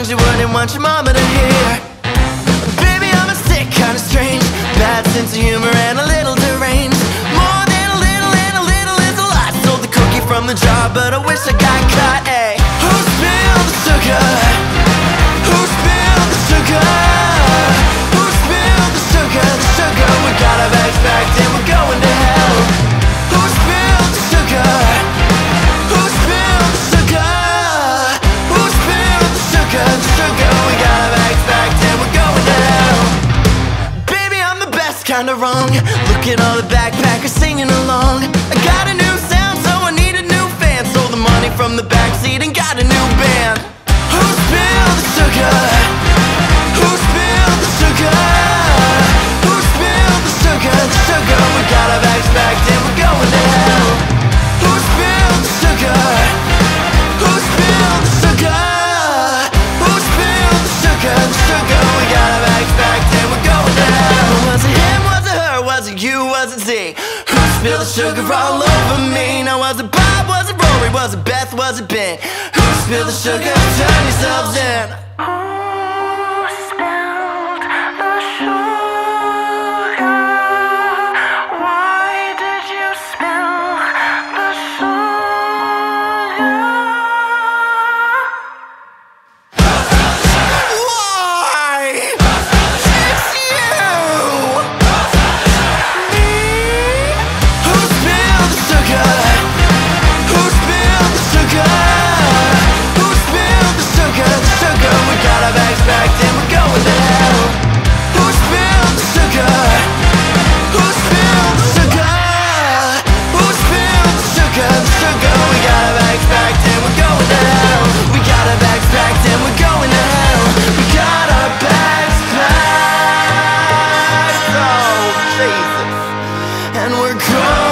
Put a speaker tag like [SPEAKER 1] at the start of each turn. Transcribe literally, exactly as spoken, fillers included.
[SPEAKER 1] songs you wouldn't want your mama to hear. Baby, I'm a sick, kinda strange, bad sense of humor and a little deranged. More than a little and a little is a lot. Stole the cookie from the jar, but I wish I got caught. Ay, who spilled the sugar? Who spilled the sugar? Who spilled the sugar? The sugar, we got our bags packed and we're going to hell. Who spilled the sugar? Who spilled the sugar? Who spilled the sugar? The sugar, we got our bags packed and we're going to hell. Baby, I'm the best kinda wrong. Look at all the backpackers singing along. I got a new sound, so I need a new fan. Stole the money from the backseat and got a new band. Who spilled the sugar? Who spilled the sugar? Who spilled the sugar? The sugar, we got our bags packed and we're going to hell. Who spilled the sugar? Who spilled the sugar? Who spilled the sugar? The sugar, we got our bags packed and we're going to hell. Was it him, was it her, was it you, was it Z? Who spilled the sugar all over me? Now was it Bob, was it Rory, was it Beth, was it Ben? Who spilled the sugar? Turn yourselves in. And we're going